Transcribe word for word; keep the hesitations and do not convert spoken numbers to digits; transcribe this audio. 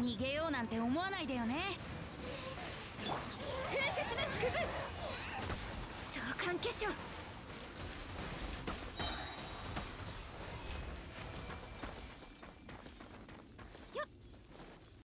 逃げようなんて思わないでよね。 風雪の縮図、召喚結晶